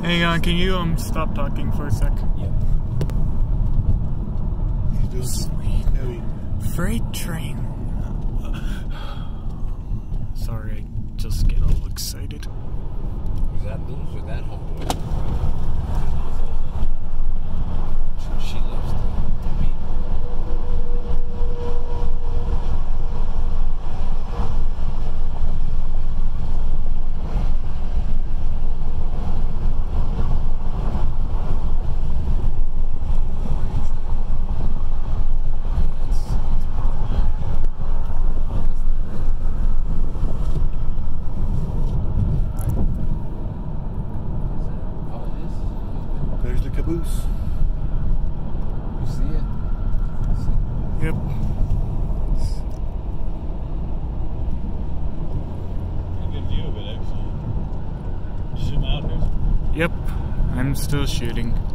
Hey, can you stop talking for a sec? Yep. Sweet. Heavy. Freight train. Sorry, I just get all excited. Was that loose or that homeboy? She loves to meet. There's the caboose. You see it? Yep. Pretty good view of it, actually. Zoom out here. Yep. I'm still shooting.